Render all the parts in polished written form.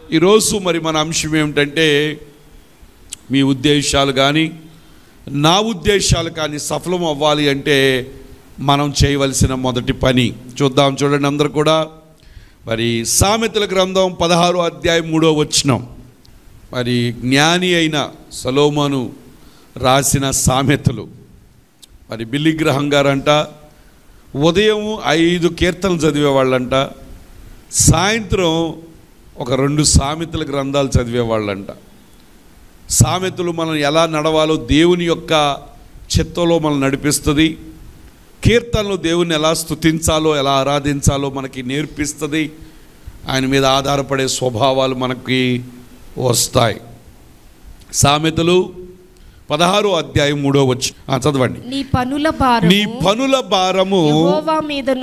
ఈరోజు మరి మన అంశం ఏమిటంటే, మీ ఉద్దేశాలు కానీ నా ఉద్దేశాలు కానీ సఫలం అవ్వాలి అంటే మనం చేయవలసిన మొదటి పని చూద్దాం. చూడండి అందరూ కూడా. మరి సామెతల గ్రంథం 16వ అధ్యాయం 3వ వచనం. మరి జ్ఞాని అయిన సొలొమోను రాసిన సామెతలు. మరి బిల్లీ గ్రహం గారంట ఉదయం 5 కీర్తనలు చదివేవాళ్ళంట, సాయంత్రం ఒక 2 సామెతల గ్రంథాలు చదివేవాళ్ళంట. సామెతలు మనం ఎలా నడవాలో దేవుని యొక్క చిత్తంలో మనం నడిపిస్తుంది. కీర్తనలు దేవుని ఎలా స్తుతించాలో ఎలా ఆరాధించాలో మనకి నేర్పిస్తుంది. ఆయన మీద ఆధారపడే స్వభావాలు మనకి వస్తాయి. సామెతలు 16వ అధ్యాయం 3వ వచనం చదవండి. నీ పనుల భారము యెహోవా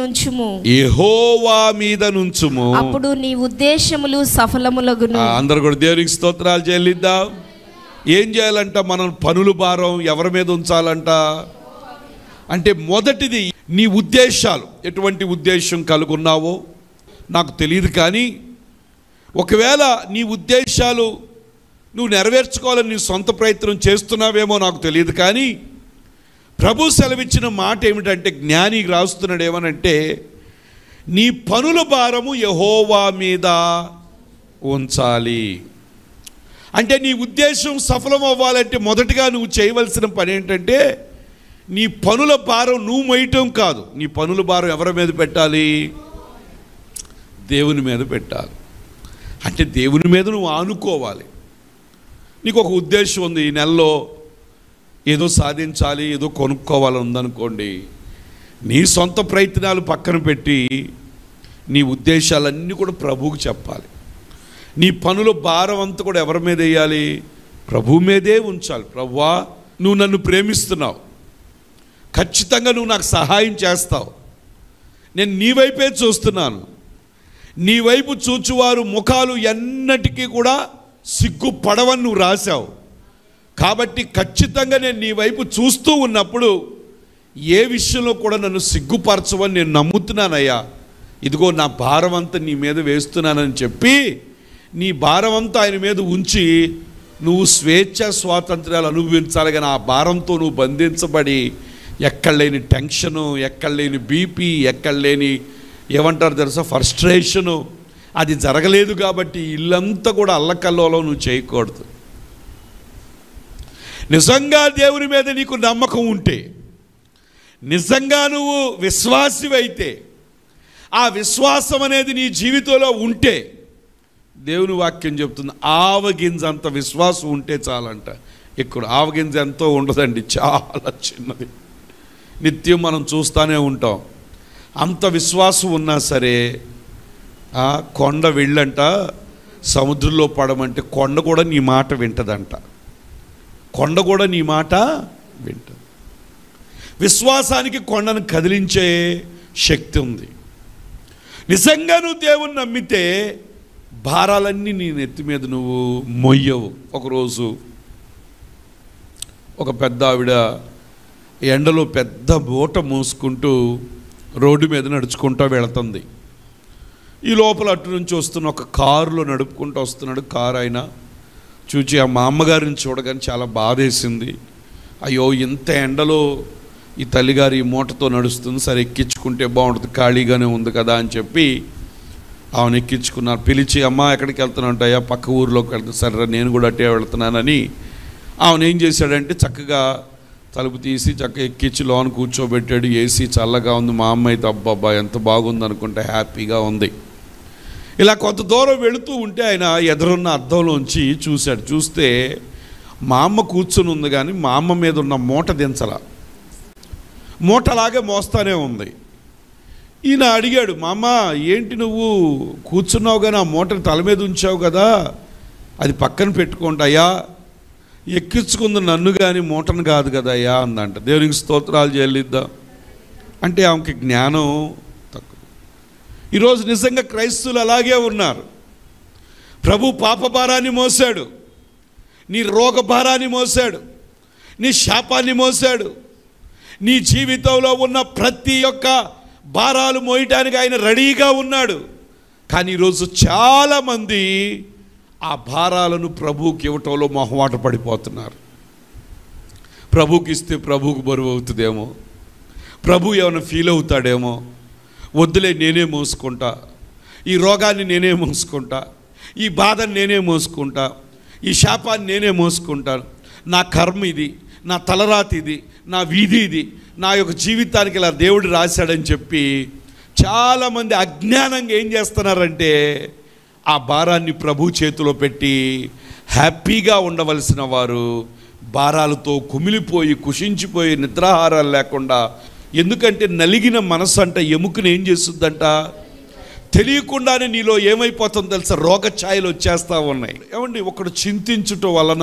మీద నుంచుము, అప్పుడు నీ ఉద్దేశములు సఫలములగును. అందరూ కూడా దేవునికి స్తోత్రాలు చెల్లిద్దాం. ఏం చేయాలంట? మనం పనుల భారం ఎవరి మీద ఉంచాలంట అంటే, మొదటిది నీ ఉద్దేశాలు. ఎటువంటి ఉద్దేశం కలుగున్నావో నాకు తెలియదు, కానీ ఒకవేళ నీ ఉద్దేశాలు నువ్వు నెరవేర్చుకోవాలని నీ సొంత ప్రయత్నం చేస్తున్నావేమో నాకు తెలియదు, కానీ ప్రభు సెలవిచ్చిన మాట ఏమిటంటే, జ్ఞాని రాస్తున్నాడు ఏమనంటే, నీ పనుల భారము యెహోవా మీద ఉంచాలి. అంటే నీ ఉద్దేశం సఫలం అవ్వాలంటే మొదటిగా నువ్వు చేయవలసిన పని ఏంటంటే, నీ పనుల భారం నువ్వు మోయటం కాదు. నీ పనుల భారం ఎవరి మీద పెట్టాలి? దేవుని మీద పెట్టాలి. అంటే దేవుని మీద నువ్వు ఆనుకోవాలి. నీకు ఒక ఉద్దేశం ఉంది, ఈ నెలలో ఏదో సాధించాలి, ఏదో కొనుక్కోవాలని ఉందనుకోండి. నీ సొంత ప్రయత్నాలు పక్కన పెట్టి నీ ఉద్దేశాలన్నీ కూడా ప్రభువుకు చెప్పాలి. నీ పనుల భారం అంతా కూడా ఎవరి మీద వేయాలి? ప్రభు మీదే ఉంచాలి. ప్రభువా, నువ్వు నన్ను ప్రేమిస్తున్నావు, ఖచ్చితంగా నువ్వు నాకు సహాయం చేస్తావు, నేను నీ వైపే చూస్తున్నాను, నీ వైపు చూచువారు ముఖాలు ఎన్నటికీ కూడా సిగ్గుపడవని నువ్వు రాశావు, కాబట్టి ఖచ్చితంగా నేను నీ వైపు చూస్తూ ఉన్నప్పుడు ఏ విషయంలో కూడా నన్ను సిగ్గుపరచవని నేను నమ్ముతున్నానయ్యా. ఇదిగో నా భారం అంతా నీ మీద వేస్తున్నానని చెప్పి నీ భారం అంతా ఆయన మీద ఉంచి నువ్వు స్వేచ్ఛ స్వాతంత్ర్యాలు అనుభవించాలి. కానీ ఆ భారంతో నువ్వు బంధించబడి ఎక్కడ లేని టెన్షను, ఎక్కడ లేని బీపీ, ఎక్కడ లేని ఏమంటారు తెలుసా ఫ్రస్ట్రేషను, అది జరగలేదు. కాబట్టి ఇల్లంతా కూడా అల్లకల్లోలో నువ్వు చేయకూడదు. నిజంగా దేవుని మీద నీకు నమ్మకం ఉంటే, నిజంగా నువ్వు విశ్వాసివైతే, ఆ విశ్వాసం అనేది నీ జీవితంలో ఉంటే, దేవుని వాక్యం చెప్తుంది ఆవగింజంత విశ్వాసం ఉంటే చాలంట. ఇక్కడ ఆవగింజ ఎంతో ఉండదండి, చాలా చిన్నది. నిత్యం మనం చూస్తూనే ఉంటాం. అంత విశ్వాసం ఉన్నా సరే కొండ వెళ్ళంట సముద్రంలో పడమంటే కొండ కూడా నీ మాట వింటదంట. కొండ కూడా నీ మాట వింటది. విశ్వాసానికి కొండను కదిలించే శక్తి ఉంది. నిజంగా నువ్వు దేవుని నమ్మితే భారాలన్నీ నీ నెత్తి మీద నువ్వు మొయ్యవు. ఒకరోజు ఒక పెద్ద ఆవిడ ఎండలో పెద్ద మూట మోసుకుంటూ రోడ్డు మీద నడుచుకుంటూ వెళుతుంది. ఈ లోపల అటు నుంచి వస్తున్న ఒక కారులో నడుపుకుంటూ వస్తున్నాడు. కారు ఆయన చూచి ఆ మా అమ్మగారిని చూడగానే చాలా బాధేసింది. అయ్యో, ఇంత ఎండలో ఈ తల్లిగారు ఈ మూటతో నడుస్తుంది, సరే ఎక్కించుకుంటే బాగుంటుంది, ఖాళీగానే ఉంది కదా అని చెప్పి ఆమెను ఎక్కించుకున్నారు. పిలిచి, అమ్మ ఎక్కడికి వెళ్తున్నాంటయ్యా? పక్క ఊరిలోకి వెళ్తా. సరే నేను కూడా అట్టే వెళ్తున్నానని ఆమెను ఏం చేశాడంటే చక్కగా తలుపు తీసి చక్కగా ఎక్కించి లోన కూర్చోబెట్టాడు. ఏసీ చల్లగా ఉంది. మా అమ్మ అయితే అబ్బాబ్బా ఎంత బాగుంది అనుకుంటే హ్యాపీగా ఉంది. ఇలా కొంత దూరం వెళుతూ ఉంటే ఆయన ఎదురున్న అద్దంలోంచి చూశాడు. చూస్తే మా అమ్మ కూర్చుని ఉంది, కానీ మా అమ్మ మీద ఉన్న మూట దించల, మూట అలాగే మోస్తానే ఉంది. ఈయన అడిగాడు, మా అమ్మ ఏంటి నువ్వు కూర్చున్నావు కానీ ఆ మూటను తల మీద ఉంచావు కదా, అది పక్కన పెట్టుకోండి అయ్యా, ఎక్కించుకుంది నన్ను కానీ మూటను కాదు కదా అయ్యా అందంట. దేవునికి స్తోత్రాలు చెల్లిద్దాం. అంటే ఆమెకి జ్ఞానం తక్కువ. ఈరోజు నిజంగా క్రైస్తవులు అలాగే ఉన్నారు. ప్రభు పాప భారాన్ని మోసాడు, నీ రోగ భారాన్ని మోసాడు, నీ శాపాన్ని మోసాడు, నీ జీవితంలో ఉన్న ప్రతి ఒక్క భారాలు మోయటానికి ఆయన రెడీగా ఉన్నాడు. కానీ ఈరోజు చాలామంది ఆ భారాలను ప్రభువుకి ఇవ్వటంలో మొహమాట పడిపోతున్నారు. ప్రభువుకి ఇస్తే ప్రభువుకు బరువు అవుతుందేమో, ప్రభు ఏమైనా ఫీల్ అవుతాడేమో, వద్దులే నేనే మోసుకుంటా, ఈ రోగాన్ని నేనే మోసుకుంటా, ఈ బాధని నేనే మోసుకుంటా, ఈ శాపాన్ని నేనే మోసుకుంటాను, నా కర్మ ఇది, నా తలరాతి ఇది, నా వీధి ఇది, నా యొక్క జీవితానికి ఇలా దేవుడు రాశాడని చెప్పి చాలామంది అజ్ఞానంగా ఏం చేస్తున్నారంటే ఆ భారాన్ని ప్రభు చేతిలో పెట్టి హ్యాపీగా ఉండవలసిన వారు భారాలతో కుమిలిపోయి కుషించిపోయి నిద్రాహారాలు లేకుండా, ఎందుకంటే నలిగిన మనసు అంట ఎముకను ఏం చేస్తుందంట, తెలియకుండానే నీలో ఏమైపోతుందో తెలుసా, రోగఛాయలు వచ్చేస్తూ ఉన్నాయి. ఏమండి, ఒకడు చింతించటం వలన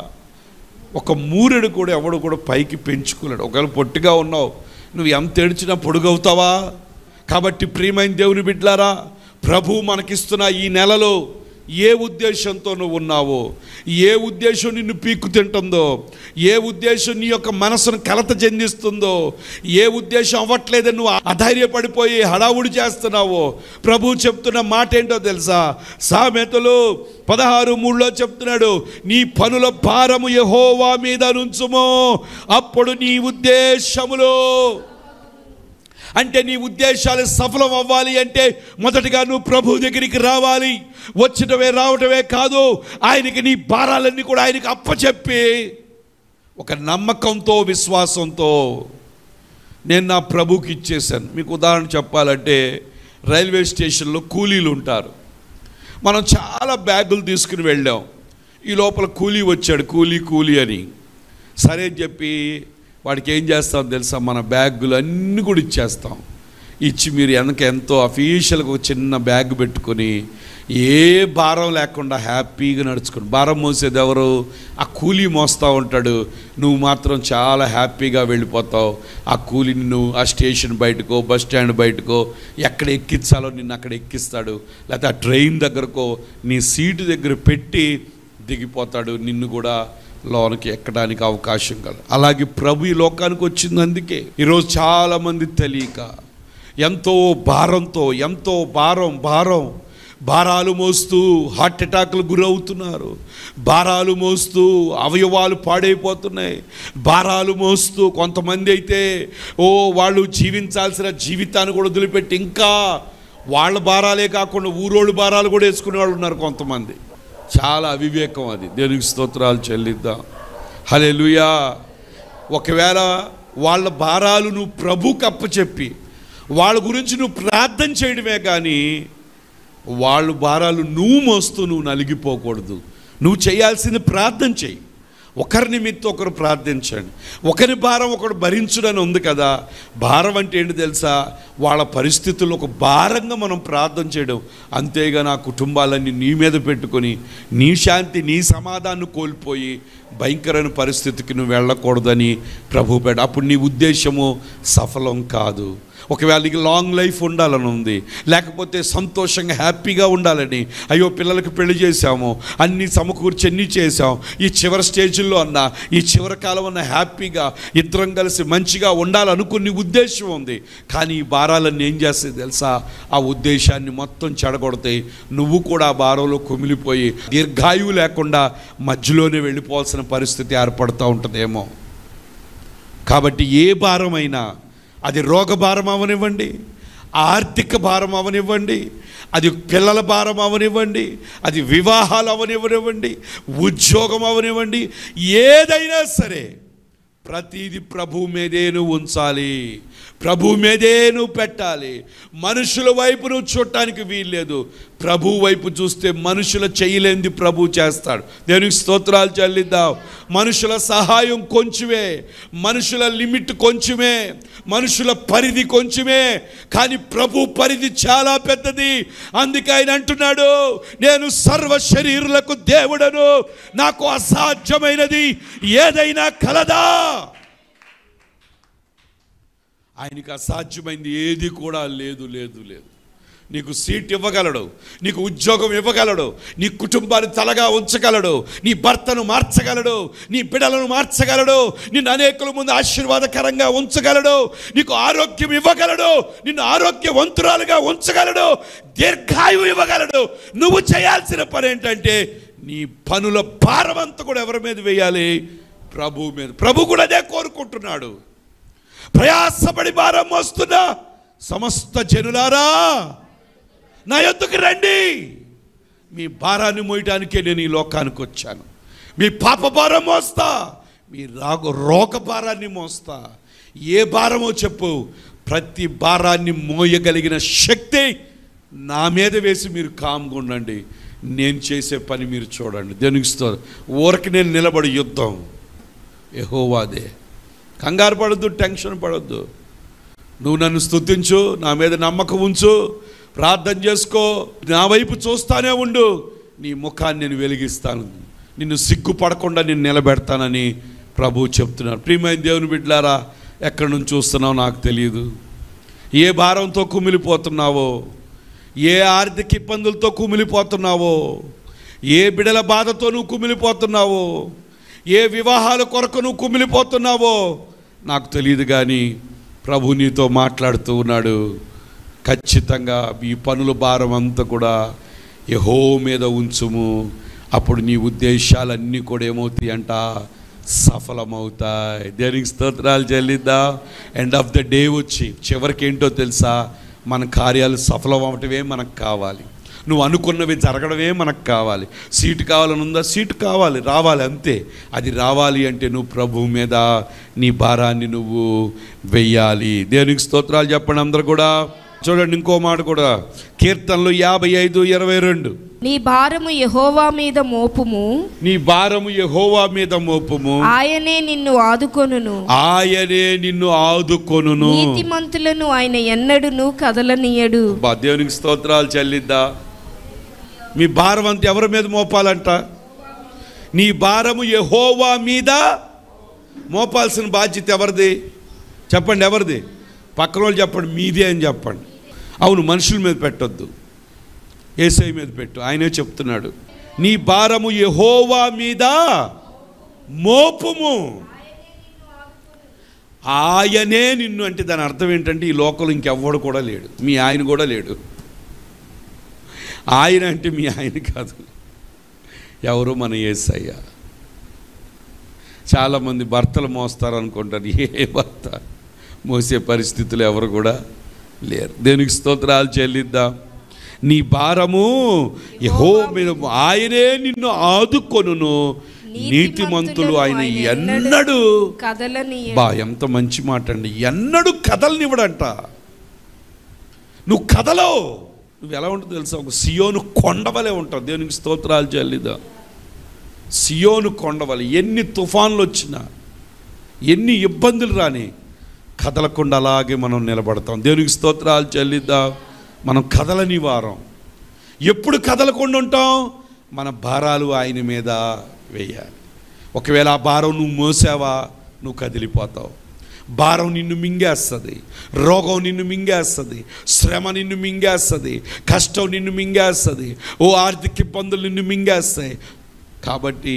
ఒక మూరెడు కూడా ఎవడు కూడా పైకి పెంచుకోలేడు. ఒకవేళ పొట్టిగా ఉన్నావు, నువ్వు ఎంత ఏడ్చినా పొడుగవుతావా? కాబట్టి ప్రియమైన దేవుని బిడ్డలారా, ప్రభు మనకిస్తున్న ఈ నెలలో ఏ ఉద్దేశంతో నువ్వు ఉన్నావో, ఏ ఉద్దేశం నిన్ను పీక్కు తింటుందో, ఏ ఉద్దేశం నీ యొక్క మనసును కలత చెందిస్తుందో, ఏ ఉద్దేశం అవ్వట్లేదని నువ్వు అధైర్యపడిపోయి హడావుడి చేస్తున్నావో, ప్రభు చెప్తున్న మాట ఏంటో తెలుసా? సామెతలు 16:3 చెప్తున్నాడు, నీ పనుల భారము యెహోవా మీద నుంచుమో, అప్పుడు నీ ఉద్దేశములో, అంటే నీ ఉద్దేశాలు సఫలం అవ్వాలి అంటే మొదటిగా నువ్వు ప్రభు దగ్గరికి రావాలి. వచ్చటమే రావటమే కాదు, ఆయనకి నీ భారాలన్నీ కూడా ఆయనకి అప్పచెప్పి ఒక నమ్మకంతో విశ్వాసంతో నేను నా ప్రభుకి ఇచ్చేసాను. మీకు ఉదాహరణ చెప్పాలంటే, రైల్వే స్టేషన్లో కూలీలు ఉంటారు. మనం చాలా బ్యాగులు తీసుకుని వెళ్ళాం. ఈ లోపల కూలీ వచ్చాడు, కూలీ అని సరే అని చెప్పి వాడికి ఏం చేస్తాం తెలుసా, మన బ్యాగులు అన్నీ కూడా ఇచ్చేస్తాం. ఇచ్చి మీరు వెనక ఎంతో అఫీషియల్గా ఒక చిన్న బ్యాగ్ పెట్టుకొని ఏ భారం లేకుండా హ్యాపీగా నడుచుకుని, భారం మోసేది ఎవరు? ఆ కూలీ మోస్తూ ఉంటాడు, నువ్వు మాత్రం చాలా హ్యాపీగా వెళ్ళిపోతావు. ఆ కూలీ నిన్ను ఆ స్టేషన్ బయటకో బస్ స్టాండ్ బయటకో ఎక్కడ ఎక్కించాలో నిన్ను అక్కడ ఎక్కిస్తాడు, లేకపోతే ఆ ట్రైన్ దగ్గరకో నీ సీటు దగ్గర పెట్టి దిగిపోతాడు, నిన్ను కూడా లోనికి ఎక్కడానికి అవకాశం కలదు. అలాగే ప్రభు ఈ లోకానికి వచ్చింది. అందుకే ఈరోజు చాలామంది తెలియక ఎంతో భారంతో, ఎంతో భారాలు మోస్తూ హార్ట్ అటాక్లు గురవుతున్నారు, భారాలు మోస్తూ అవయవాలు పాడైపోతున్నాయి, భారాలు మోస్తూ కొంతమంది అయితే వాళ్ళు జీవించాల్సిన జీవితాన్ని కూడా వదిలిపెట్టి ఇంకా వాళ్ళ భారాలే కాకుండా ఊరోళ్ళు భారాలు కూడా వేసుకునే వాళ్ళు ఉన్నారు కొంతమంది. చాలా అవివేకం అది. దేవునికి స్తోత్రాలు చెల్లిద్దాం. హల్లెలూయా. ఒకవేళ వాళ్ళ భారాలు నువ్వు ప్రభువుకి అప్పచెప్పి వాళ్ళ గురించి నువ్వు ప్రార్థన చేయడమే కానీ వాళ్ళ భారాలు నువ్వు మోస్తూ నువ్వు నలిగిపోకూడదు. నువ్వు చేయాల్సింది ప్రార్థన చేయి. ఒకరి నిమిత్తం ఒకరు ప్రార్థించండి. ఒకరి భారం ఒకడు భరించుడని ఉంది కదా. భారం అంటే ఏంటి తెలుసా? వాళ్ళ పరిస్థితుల్లో ఒక భారంగా మనం ప్రార్థన చేయడం. అంతేగా నా కుటుంబాలన్నీ నీ మీద పెట్టుకొని నీ శాంతి నీ సమాధానం కోల్పోయి భయంకరమైన పరిస్థితికి నువ్వు వెళ్ళకూడదని ప్రభు పెట్ట. అప్పుడు నీ ఉద్దేశము సఫలం కాదు. ఒకవేళ నీకు లాంగ్ లైఫ్ ఉండాలని ఉంది, లేకపోతే సంతోషంగా హ్యాపీగా ఉండాలని, అయ్యో పిల్లలకి పెళ్లి చేసాము, అన్నీ సమకూర్చి అన్నీ చేసాం, ఈ చివరి స్టేజ్లో అన్నా ఈ చివరి కాలం అన్న హ్యాపీగా ఇద్దరం కలిసి మంచిగా ఉండాలనుకుని ఉద్దేశం ఉంది. కానీ ఈ భారాలన్నీ ఏం చేస్తాయి తెలుసా? ఆ ఉద్దేశాన్ని మొత్తం చెడగొడతాయి. నువ్వు కూడా ఆ భారంలో కుమిలిపోయి దీర్ఘాయువు లేకుండా మధ్యలోనే వెళ్ళిపోవాల్సిన పరిస్థితి ఏర్పడుతూ ఉంటుందేమో. కాబట్టి ఏ భారమైనా, అది రోగ భారం అవనివ్వండి, ఆర్థిక భారం అవనివ్వండి, అది పిల్లల భారం అవనివ్వండి, అది వివాహాలు అవనివ్వనివ్వండి, ఉద్యోగం అవనివ్వండి, ఏదైనా సరే ప్రతిదీ ప్రభు మీదే నువ్వు ఉంచాలి, ప్రభు మీదే నువ్వు పెట్టాలి. మనుషుల వైపు నువ్వు చూడటానికి వీల్లేదు. ప్రభు వైపు చూస్తే మనుషుల చేయలేంది ప్రభు చేస్తాడు. దేవునికి స్తోత్రాలు చెల్లిద్దాం. మనుషుల సహాయం కొంచెమే, మనుషుల లిమిట్ కొంచెమే, మనుషుల పరిధి కొంచెమే, కానీ ప్రభు పరిధి చాలా పెద్దది. అందుకే ఆయన అంటున్నాడు, నేను సర్వ శరీరులకు దేవుడను, నాకు అసాధ్యమైనది ఏదైనా కలదా? ఆయనకి అసాధ్యమైంది ఏది కూడా లేదు. నీకు సీట్ ఇవ్వగలడు, నీకు ఉద్యోగం ఇవ్వగలడు, నీ కుటుంబాన్ని తలగా ఉంచగలడు, నీ భర్తను మార్చగలడు, నీ బిడ్డలను మార్చగలడు, నిన్ను అనేకుల ముందు ఆశీర్వాదకరంగా ఉంచగలడు, నీకు ఆరోగ్యం ఇవ్వగలడు, నిన్ను ఆరోగ్యవంతురాలుగా ఉంచగలడు, దీర్ఘాయువు ఇవ్వగలడు. నువ్వు చేయాల్సిన పని ఏంటంటే నీ పనుల భారం అంతా కూడా ఎవరి మీద వేయాలి? ప్రభు మీద. ప్రభు కూడా అదే కోరుకుంటున్నాడు. ప్రయాసపడి భారం మోస్తున్నా సమస్త జనులారా నా యొద్దకు రండి, మీ భారాన్ని మోయడానికే నేను ఈ లోకానికి వచ్చాను. మీ పాప భారం మోస్తా, మీ రోగ భారాన్ని మోస్తా. ఏ భారమో చెప్పు, ప్రతి భారాన్ని మోయగలిగిన శక్తి నా మీద వేసి మీరు కామ్గా ఉండండి. నేను చేసే పని మీరు చూడండి. దేనికి స్తోత్రం. ఊరికి నేను నిలబడి యుద్ధం యెహోవాదే. కంగారు పడొద్దు, టెన్షన్ పడొద్దు. నువ్వు నన్ను స్తుతించు, నా మీద నమ్మకం ఉంచు, ప్రార్థన చేసుకో, నా వైపు చూస్తానే ఉండు, నీ ముఖాన్ని నేను వెలిగిస్తాను, నిన్ను సిగ్గుపడకుండా నేను నిలబెడతానని ప్రభువు చెప్తున్నాను. ప్రియమైన దేవుని బిడ్డలారా, ఎక్కడి నుంచి చూస్తున్నావో నాకు తెలియదు. ఏ భారంతో కుమిలిపోతున్నావో, ఏ ఆర్థిక ఇబ్బందులతో కుమిలిపోతున్నావో, ఏ బిడల బాధతో నువ్వు కుమిలిపోతున్నావో, ఏ వివాహాల కొరకు నువ్వు కుమిలిపోతున్నావో నాకు తెలియదు, కానీ ప్రభు నీతో మాట్లాడుతూ ఉన్నాడు. ఖచ్చితంగా ఈ పనుల భారం అంతా కూడా యెహోవా మీద ఉంచుము, అప్పుడు నీ ఉద్దేశాలన్నీ కూడా ఏమవుతాయి అంట? సఫలమవుతాయి. దేనికి స్తోత్రాలు చెల్లిద్దా. ఎండ్ ఆఫ్ ద డే వచ్చి చివరికి ఏంటో తెలుసా? మన కార్యాలు సఫలం అవటమే మనకు కావాలి, నువ్వు అనుకున్నవి జరగడమే మనకు కావాలి. సీటు కావాలని ఉందా? సీటు కావాలి, రావాలి, అంతే. అది రావాలి అంటే నువ్వు ప్రభువు మీద నీ భారాన్ని నువ్వు వెయ్యాలి. దేవునికి స్తోత్రాలు చెప్పండి అందరు కూడా. చూడండి ఇంకో మాట కూడా, కీర్తనలు 55:22. నీ భారము యెహోవా మీద మోపుము, నీ భారము యెహోవా మీద మోపుము, ఆయనే నిన్ను ఆదుకొనును, ఆయనే నిన్ను ఆదుకొనును. నీతిమంతులను ఆయన ఎన్నడును కదలనీయడు. దేవునికి స్తోత్రాలు చెల్లిద్దా. మీ భారం అంతా ఎవరి మీద మోపాలంట? నీ భారము యెహోవా మీద మోపాల్సిన బాధ్యత ఎవరిది చెప్పండి? ఎవరిది? పక్కన వాళ్ళు చెప్పండి, మీదే అని చెప్పండి. అవును, మనుషుల మీద పెట్టొద్దు, యేసయ్య మీద పెట్టు. ఆయనే చెప్తున్నాడు, నీ భారము యెహోవా మీద మోపుము, ఆయనే నిన్ను. అంటే దాని అర్థం ఏంటంటే ఈ లోకంలో ఇంకెవ్వడు కూడా లేడు, మీ ఆయన కూడా లేడు. ఆయన అంటే మీ ఆయన కాదు, ఎవరు? మన యేసయ్య. చాలామంది భర్తలు మోస్తారనుకుంటారు. ఏ భర్త మోసే పరిస్థితులు ఎవరు కూడా లేరు. దేనికి స్తోత్రాలు చెల్లిద్దాం. నీ భారము యెహోవా మీద, ఆయనే నిన్ను ఆదుకొనును, నీతిమంతులు ఆయన ఎన్నడూ కదలనీయడు. బా, ఎంత మంచి మాట అండి. ఎన్నడూ కదలనివ్వడంట. నువ్వు కదలవు. నువ్వు ఎలా ఉంటుందో తెలుసా? ఒక సియోను కొండవలే ఉంటావు. దేవునికి స్తోత్రాలు చెల్లిదా. సియోను కొండవలే. ఎన్ని తుఫాన్లు వచ్చినా, ఎన్ని ఇబ్బందులు రాని, కదలకుండా అలాగే మనం నిలబడతాం. దేవునికి స్తోత్రాలు చెల్లిద్దా. మనం కదలని వారం. ఎప్పుడు కదలకుండా ఉంటాం? మన భారాలు ఆయన మీద వేయాలి. ఒకవేళ ఆ భారం నువ్వు మోసావా, నువ్వు కదిలిపోతావు. భారం నిన్ను మింగేస్తుంది, రోగం నిన్ను మింగేస్తుంది, శ్రమ నిన్ను మింగేస్తుంది, కష్టం నిన్ను మింగేస్తుంది, ఓ ఆర్థిక ఇబ్బందులు నిన్ను మింగేస్తాయి. కాబట్టి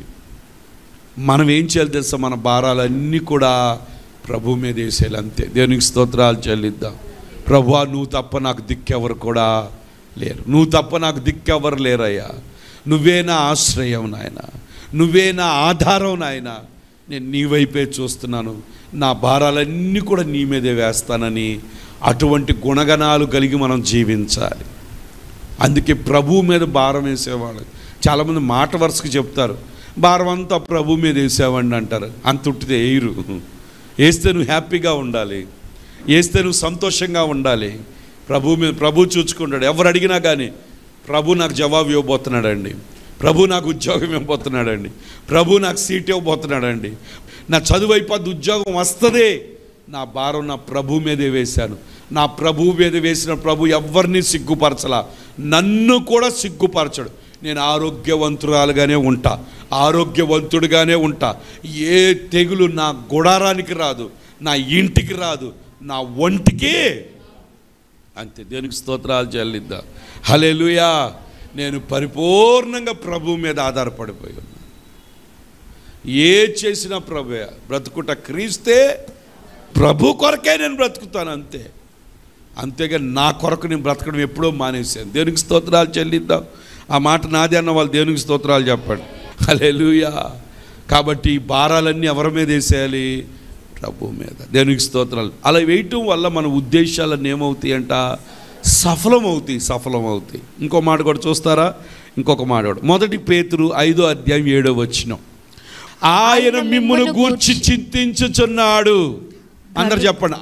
మనం ఏం చేయాలి తెలుసా? మన భారాలన్నీ కూడా ప్రభు మీద వేసేయాలి, అంతే. దేవునికి స్తోత్రాలు చెల్లిద్దాం. ప్రభువా, నువ్వు తప్ప నాకు దిక్కెవరు కూడా లేరు, నువ్వు తప్ప నాకు దిక్కెవరు లేరయ్యా, నువ్వే నా ఆశ్రయం నాయన, నువ్వే నా ఆధారం నాయన, నేను నీ వైపే చూస్తున్నాను, నా భారాలన్నీ కూడా నీ మీదే వేస్తానని అటువంటి గుణగణాలు కలిగి మనం జీవించాలి. అందుకే ప్రభువు మీద భారం వేసేవాళ్ళు చాలామంది మాట వరుసకు చెప్తారు, భారం అంతా ప్రభు మీద వేసేవాడిని అంటారు. అంత ఉట్టితే వేయరు. వేస్తే నువ్వు హ్యాపీగా ఉండాలి, వేస్తే నువ్వు సంతోషంగా ఉండాలి. ప్రభు మీద ప్రభు చూసుకుంటాడు. ఎవరు అడిగినా కానీ ప్రభు నాకు జవాబు ఇవ్వబోతున్నాడండి, ప్రభు నాకు ఉద్యోగం ఇవ్వబోతున్నాడండి, ప్రభు నాకు సీట్ ఇవ్వబోతున్నాడండి, నా చదువు అయిపోద్ది, ఉద్యోగం వస్తుంది, నా భారం నా ప్రభు మీదే వేశాను. నా ప్రభు మీద వేసిన ప్రభు ఎవరిని సిగ్గుపరచలా, నన్ను కూడా సిగ్గుపరచడు. నేను ఆరోగ్యవంతురాలుగానే ఉంటా, ఆరోగ్యవంతుడిగానే ఉంటా. ఏ తెగులు నా గుడారానికి రాదు, నా ఇంటికి రాదు, నా ఒంటికి అంతే. దేనికి స్తోత్రాలు చెల్లిద్దాం. హల్లెలూయా. నేను పరిపూర్ణంగా ప్రభు మీద ఆధారపడిపోయి ఉన్నాను. ఏ చేసినా ప్రభువే. బ్రతుకుట క్రీస్తే, ప్రభు కొరకే నేను బ్రతుకుతాను అంతే. అంతేగా నా కొరకు నేను బ్రతకడం ఎప్పుడో మానేశాను. దేవునికి స్తోత్రాలు చెల్లిద్దాం. ఆ మాట నాది అన్న వాళ్ళు దేవునికి స్తోత్రాలు చెప్పండి. హల్లెలూయా. కాబట్టి ఈ భారాలన్నీ ఎవరి మీద వేసేయాలి? ప్రభు మీద. దేవునికి స్తోత్రాలు. అలా వేయటం వల్ల మన ఉద్దేశాలన్నీ ఏమవుతాయి అంట? సఫలమవుతాయి. ఇంకో మాట కూడా చూస్తారా? ఇంకొక మాట కూడా. 1 పేతురు 5:7 ఆయన మిమ్మును గూర్చి చింతించుచున్నాడు. అందరు చెప్పండి.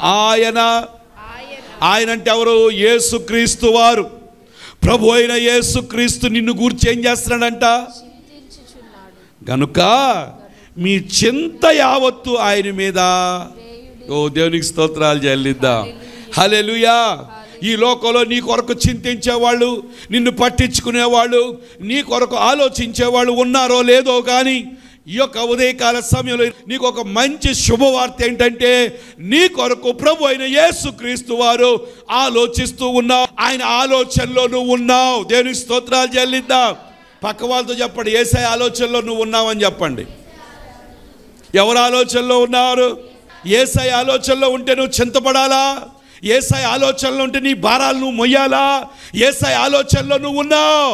ఆయన అంటే ఎవరు? యేసుక్రీస్తు వారు. ప్రభు అయిన యేసుక్రీస్తు నిన్ను గూర్చి ఏం చేస్తున్నాడంట? గనుక మీ చింత యావత్తు ఆయన మీద. ఓ దేవునికి స్తోత్రాలు చెల్లిద్దాం. హల్లెలూయా. ఈ లోకంలో నీ కొరకు చింతించేవాళ్ళు, నిన్ను పట్టించుకునేవాళ్ళు, నీ కొరకు ఆలోచించేవాళ్ళు ఉన్నారో లేదో కానీ ఈ యొక్క ఉదయకాల సమయంలో నీకు ఒక మంచి శుభవార్త ఏంటంటే, నీ కొరకు ప్రభు అయిన యేసుక్రీస్తు వారు ఆలోచిస్తూ ఉన్నావు. ఆయన ఆలోచనలో నువ్వు ఉన్నావు. దేవునికి స్తోత్రాలు చెల్లిద్దాం. పక్క వాళ్ళతో చెప్పండి, యేసయ్య ఆలోచనలో నువ్వు ఉన్నావని చెప్పండి. ఎవరు ఆలోచనలో ఉన్నారు? యేసయ్య ఆలోచనలో ఉంటే నువ్వు చింతపడాలా? యేసయ్య ఆలోచనలో ఉంటే నీ భారాలు నువ్వు మొయ్యాలా? యేసయ్య ఆలోచనలో నువ్వు ఉన్నావు.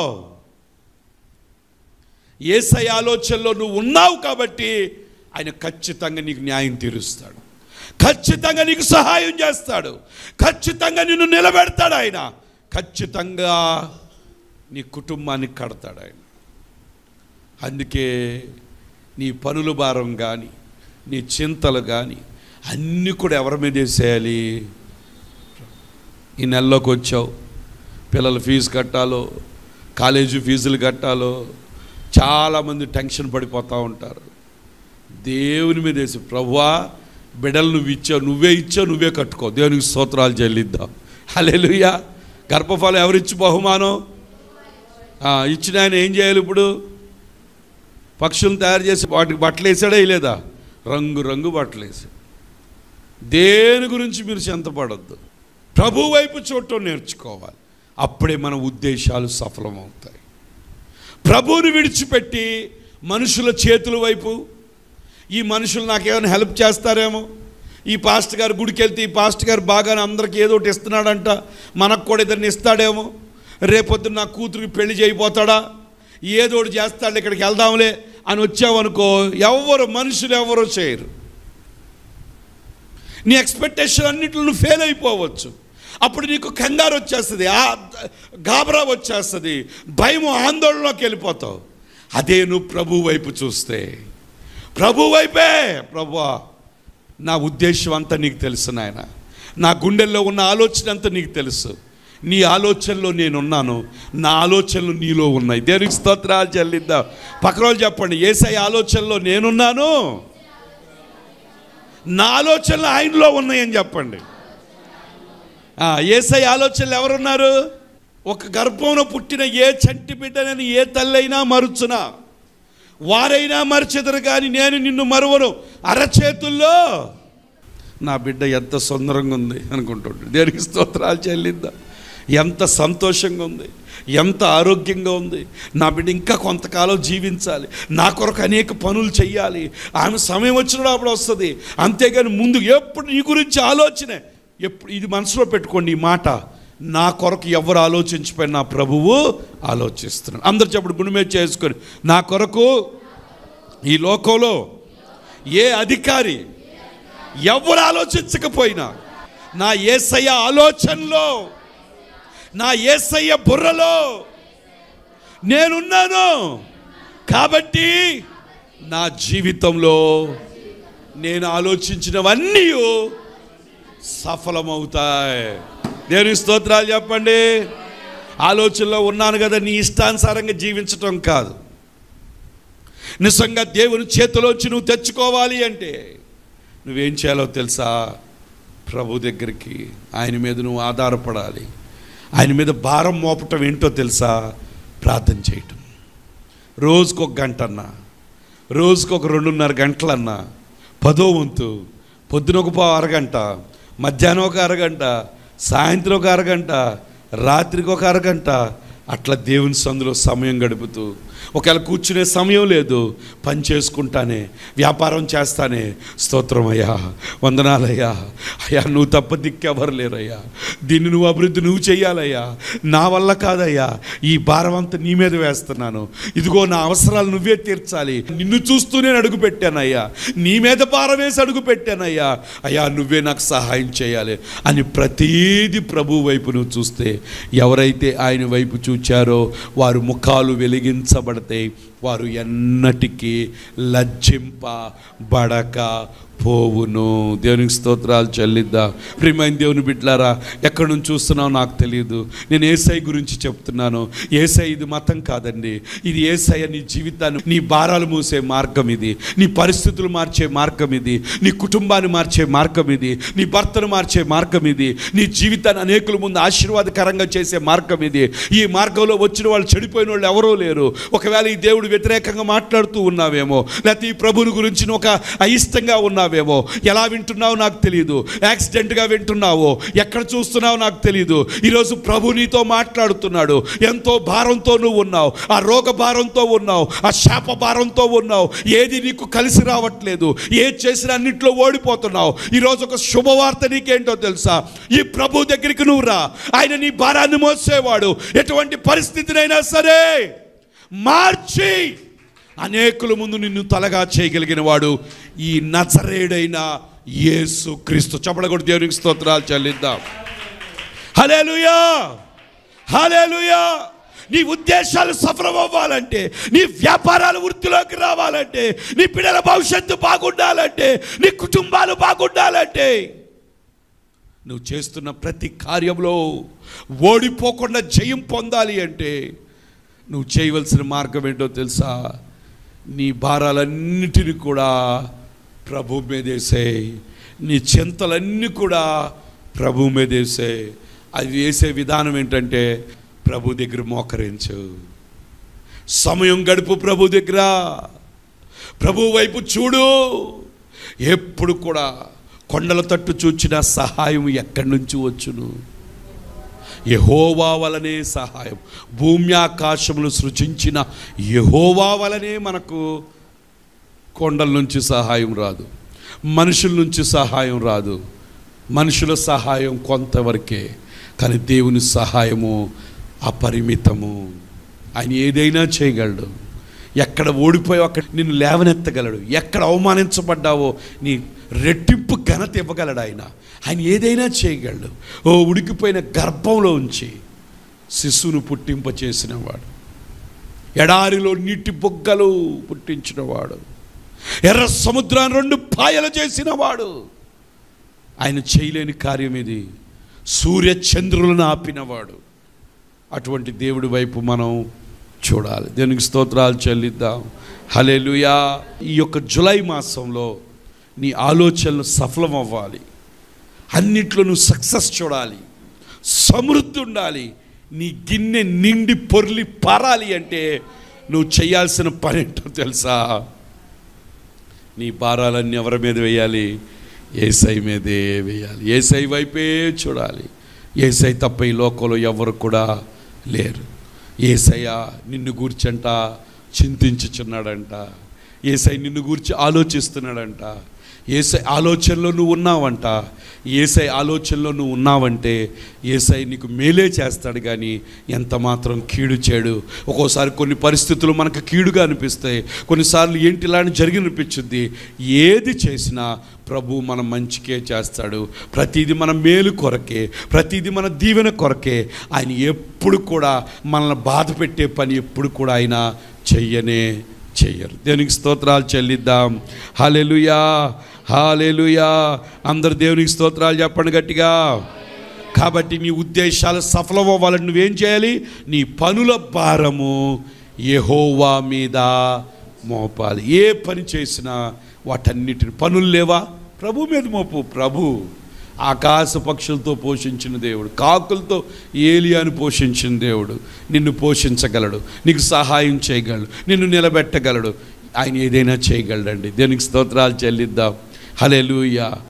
యేసయ్య ఆలోచనలో నువ్వు ఉన్నావు కాబట్టి ఆయన ఖచ్చితంగా నీకు న్యాయం తీరుస్తాడు. ఖచ్చితంగా నీకు సహాయం చేస్తాడు. ఖచ్చితంగా నిన్ను నిలబెడతాడు. ఆయన ఖచ్చితంగా నీ కుటుంబాన్ని కడతాడు ఆయన. అందుకే నీ పనుల భారం కానీ, నీ చింతలు కానీ అన్నీ కూడా ఎవరి మీద వేసేయాలి? ఈ నెలలోకి వచ్చావు, పిల్లల ఫీజు కట్టాలో, కాలేజీ ఫీజులు కట్టాలో, చాలామంది టెన్షన్ పడిపోతూ ఉంటారు. దేవుని మీద వేసి, ప్రభువా బిడ్డలు నువ్వే ఇచ్చావు, నువ్వే కట్టుకో. దేవునికి స్తోత్రాలు చెల్లిద్దాం. హల్లెలూయా. గర్భఫలం ఎవరిచ్చి బహుమానం ఇచ్చిన ఆయన ఏం చేయాలి? ఇప్పుడు పక్షులను తయారు చేసి వాటికి బట్టలు వేసాడా లేదా? రంగు బట్టలు వేసాడు. దేని గురించి మీరు చింతపడద్దు. ప్రభు వైపు చూడటం నేర్చుకోవాలి. అప్పుడే మన ఉద్దేశాలు సఫలమవుతాయి. ప్రభువుని విడిచిపెట్టి మనుషుల చేతుల వైపు, ఈ మనుషులు నాకేమైనా హెల్ప్ చేస్తారేమో, ఈ పాస్టర్ గారు గుడికి వెళ్తే ఈ పాస్టర్ గారు బాగానే అందరికి ఏదో ఒకటి ఇస్తున్నాడంట, మనకు కూడా ఇద్దరిని ఇస్తాడేమో, రేపొద్దున నా కూతురికి పెళ్లి చేయబోతాడా, ఏదో ఒకటి చేస్తాడు, ఇక్కడికి వెళ్దాంలే అని వచ్చావనుకో, మనుషులు ఎవరు చేయరు. నీ ఎక్స్పెక్టేషన్ అన్నింటిలో నువ్వు ఫెయిల్ అయిపోవచ్చు. అప్పుడు నీకు కంగారు వచ్చేస్తుంది, గాబరా వచ్చేస్తుంది, భయం, ఆందోళనలోకి వెళ్ళిపోతావు. అదే నువ్వు ప్రభు వైపు చూస్తే, ప్రభు వైపే, ప్రభువా నా ఉద్దేశం అంతా నీకు తెలుసు నాయన, నా గుండెల్లో ఉన్న ఆలోచన అంతా నీకు తెలుసు, నీ ఆలోచనలో నేనున్నాను, నా ఆలోచనలు నీలో ఉన్నాయి. దేవునికి స్తోత్రాలు చెల్లిద్దాం. పక్కన చెప్పండి, యేసయ్య ఆలోచనలో నేనున్నాను, నా ఆలోచనలు ఆయనలో ఉన్నాయని చెప్పండి. యేసయ్య ఆలోచనలు ఎవరున్నారు? ఒక గర్భంలో పుట్టిన ఏ చంటి బిడ్డనని ఏ తల్లైనా మరుచునా, వారైనా మరిచెదరు కానీ నేను నిన్ను మరువను, అరచేతుల్లో నా బిడ్డ ఎంత సుందరంగా ఉంది అనుకుంటుంటాడు. దేనికి స్తోత్రాలు చెల్లిద్దాం. ఎంత సంతోషంగా ఉంది, ఎంత ఆరోగ్యంగా ఉంది, నా బిడ్డ ఇంకా కొంతకాలం జీవించాలి, నా కొరకు అనేక పనులు చెయ్యాలి, ఆమె సమయం వచ్చినప్పుడు అప్పుడు వస్తుంది. అంతేగాని ముందు ఎప్పుడు నీ గురించి ఆలోచనే. ఎప్పుడు ఇది మనసులో పెట్టుకోండి, ఈ మాట, నా కొరకు ఎవరు ఆలోచించిపోయిన నా ప్రభువు ఆలోచిస్తున్నాడు. అందరు చెప్పడు గుండె మీద చేసుకొని, నా కొరకు ఈ లోకంలో ఏ అధికారి ఎవరు ఆలోచించకపోయినా నా యేసయ్య ఆలోచనలో, నా యేసయ్య బుర్రలో నేనున్నాను. కాబట్టి నా జీవితంలో నేను ఆలోచించినవన్నీ సఫలమవుతాయి. దేవుని స్తోత్రాలు చెప్పండి. ఆలోచనలో ఉన్నాను కదా, నీ ఇష్టానుసారంగా జీవించటం కాదు. నిజంగా దేవుని చేతిలోంచి నువ్వు తెచ్చుకోవాలి అంటే నువ్వేం చేయాలో తెలుసా? ప్రభు దగ్గరికి, ఆయన మీద నువ్వు ఆధారపడాలి. ఆయన మీద భారం మోపటం ఏంటో తెలుసా? ప్రార్థన చేయటం. రోజుకు 1 గంట అన్నా, రోజుకు 2.5 గంటలన్నా, 10వ వంతు, పొద్దున ఒక అరగంట, మధ్యాహ్నం ఒక అరగంట, సాయంత్రం ఒక అరగంట, రాత్రికి ఒక అరగంట, అట్లా దేవుని సందులో సమయం గడుపుతూ, ఒకవేళ కూర్చునే సమయం లేదు, పని చేసుకుంటానే, వ్యాపారం చేస్తానే, స్తోత్రం అయ్యా, వందనాలయ్యా, అయ్యా నువ్వు తప్ప దిక్కెవరు లేరయ్యా, దీన్ని నువ్వు అభివృద్ధి నువ్వు చెయ్యాలయ్యా, నా వల్ల కాదయ్యా, ఈ భారం అంతా నీ మీద వేస్తున్నాను, ఇదిగో నా అవసరాలు నువ్వే తీర్చాలి, నిన్ను చూస్తూ నేను అడుగు పెట్టానయ్యా, నీ మీద భారం వేసి అడుగు పెట్టానయ్యా, అయ్యా నువ్వే నాకు సహాయం చేయాలి అని ప్రతీది ప్రభు వైపు నువ్వు చూస్తే, ఎవరైతే ఆయన వైపు చూచారో వారు ముఖాలు వెలిగించబడతాయి, వారు ఎన్నటికీ లజ్జింపబడక పోవును. దేవునికి స్తోత్రాలు చెల్లిద్దాం. ప్రియమైన దేవుని బిడ్డలారా, ఎక్కడి నుంచి చూస్తున్నావు నాకు తెలియదు. నేను యేసయ్య గురించి చెప్తున్నాను. యేసయ్య ఇది మతం కాదండి, ఇది యేసయ్య నీ జీవితాన్ని, నీ భారాలు మూసే మార్గం ఇది, నీ పరిస్థితులు మార్చే మార్గం ఇది, నీ కుటుంబాన్ని మార్చే మార్గం ఇది, నీ భర్తను మార్చే మార్గం ఇది, నీ జీవితాన్ని అనేకుల ముందు ఆశీర్వాదకరంగా చేసే మార్గం ఇది. ఈ మార్గంలో వచ్చిన వాళ్ళు చెడిపోయిన వాళ్ళు ఎవరూ లేరు. ఒకవేళ ఈ దేవుడు వ్యతిరేకంగా మాట్లాడుతూ ఉన్నావేమో, లేకపోతే ఈ ప్రభుని గురించి ఒక అయిష్టంగా ఉన్నావేమో, ఎలా వింటున్నావు నాకు తెలియదు, యాక్సిడెంట్గా వింటున్నావో, ఎక్కడ చూస్తున్నావు నాకు తెలియదు. ఈరోజు ప్రభు నీతో మాట్లాడుతున్నాడు. ఎంతో భారంతో నువ్వు ఉన్నావు, ఆ రోగ భారంతో ఉన్నావు, ఆ శాప భారంతో ఉన్నావు, ఏది నీకు కలిసి రావట్లేదు, ఏది చేసినా అన్నింటిలో ఓడిపోతున్నావు. ఈరోజు ఒక శుభవార్త నీకేంటో తెలుసా? ఈ ప్రభు దగ్గరికి నువ్వు రా. ఆయన నీ భారాన్ని మోసేవాడు. ఎటువంటి పరిస్థితినైనా సరే మార్చి అనేకుల ముందు నిన్ను తలగా చేయగలిగిన వాడు ఈ నజరేయుడైన యేసు క్రీస్తు. చప్పట్లు దేవునికి స్తోత్రాలు చెల్లిద్దాం. హల్లెలూయా, హల్లెలూయా. నీ ఉద్దేశాలు సఫలం అవ్వాలంటే, నీ వ్యాపారాలు వృద్ధిలోకి రావాలంటే, నీ పిల్లల భవిష్యత్తు బాగుండాలంటే, నీ కుటుంబాలు బాగుండాలంటే, నువ్వు చేస్తున్న ప్రతి కార్యంలో ఓడిపోకుండా జయం పొందాలి అంటే నువ్వు చేయవలసిన మార్గం ఏంటో తెలుసా? నీ భారాలన్నిటిని కూడా ప్రభు మీదేసేయి, నీ చింతలన్నీ కూడా ప్రభు మీదేసేయి. అది వేసే విధానం ఏంటంటే ప్రభు దగ్గర మోకరించు, సమయం గడుపు ప్రభు దగ్గర, ప్రభు వైపు చూడు. ఎప్పుడు కూడా కొండల తట్టు చూచిన సహాయం ఎక్కడి నుంచి వచ్చును? యెహోవా వలనే సహాయం. భూమి ఆకాశములు సృజించిన యెహోవా వలనే మనకు కొండల నుంచి సహాయం రాదు, మనుషుల నుంచి సహాయం రాదు. మనుషుల సహాయం కొంతవరకే, కానీ దేవుని సహాయము అపరిమితము. ఆయన ఏదైనా చేయగలడు. ఎక్కడ ఓడిపోయావు అక్కడ నిన్ను లేవనెత్తగలడు. ఎక్కడ అవమానించబడ్డావో నీ రెట్టింపు ఘనత ఇవ్వగలడు ఆయన. ఆయన ఏదైనా చేయగలడు. ఓ ఉడికిపోయిన గర్భంలో ఉంచి శిశువును పుట్టింపచేసినవాడు, ఎడారిలో నీటి బొగ్గలు పుట్టించినవాడు, ఎర్ర సముద్రాన్ని 2 పాయలు చేసినవాడు. ఆయన చేయలేని కార్యం ఇది. సూర్య చంద్రులను ఆపినవాడు. అటువంటి దేవుడి వైపు మనం చూడాలి. దేవునికి స్తోత్రాలు చెల్లిద్దాం. హల్లెలూయా. ఈ యొక్క జులై మాసంలో నీ ఆలోచనలు సఫలం అవ్వాలి, అన్నిట్లో నువ్వు సక్సెస్ చూడాలి, సమృద్ధి ఉండాలి, నీ గిన్నె నిండి పొర్లి పారాలి అంటే నువ్వు చేయాల్సిన పని ఏంటో తెలుసా? నీ భారాలన్నీ ఎవరి మీద వేయాలి? యేసయ్య మీదే వేయాలి. యేసయ్య వైపే చూడాలి. యేసయ్య తప్ప ఈ లోకంలో ఎవరు కూడా లేరు. యేసయ్య నిన్ను గూర్చంట చింతించుచున్నాడంట. యేసయ్య నిన్ను గూర్చి ఆలోచిస్తున్నాడంట. యేసయ్య ఆలోచనలో నువ్వు ఉన్నావంట. యేసయ్య ఆలోచనలో నువ్వు ఉన్నావంటే యేసయ్య నీకు మేలే చేస్తాడు, కానీ ఎంత మాత్రం కీడు చేయడు. ఒక్కోసారి కొన్ని పరిస్థితులు మనకు కీడుగా అనిపిస్తాయి, కొన్నిసార్లు ఏంటి ఇలా జరిగినిపించుద్ది. ఏది చేసినా ప్రభు మన మంచికే చేస్తాడు. ప్రతిదీ మన మేలు కొరకే, ప్రతిదీ మన దీవెన కొరకే. ఆయన ఎప్పుడు కూడా మనల్ని బాధ పెట్టే పని ఎప్పుడు కూడా ఆయన చెయ్యరు. దేవునికి స్తోత్రాలు చెల్లిద్దాం. హల్లెలూయా, హల్లెలూయా. అందరు దేవునికి స్తోత్రాలు చెప్పండి గట్టిగా. కాబట్టి నీ ఉద్దేశాలు సఫలం అవ్వాలని నువ్వేం చేయాలి? నీ పనుల భారము యెహోవా మీద మోపాలి. ఏ పని చేసినా వాటన్నిటిని, పనులు లేవా? ప్రభు మీద మోపు. ప్రభు ఆకాశ పక్షులతో పోషించిన దేవుడు, కాకులతో ఏలియాను పోషించిన దేవుడు నిన్ను పోషించగలడు, నీకు సహాయం చేయగలడు, నిన్ను నిలబెట్టగలడు. ఆయన ఏదైనా చేయగలడండి. దేనికి స్తోత్రాలు చెల్లిద్దాం. హల్లెలూయా.